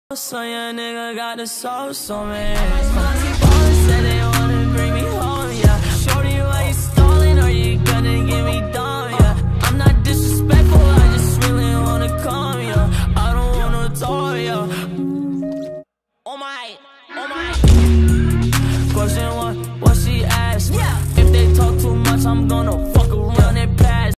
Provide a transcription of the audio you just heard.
So young nigga got the sauce on me. Said they wanna bring me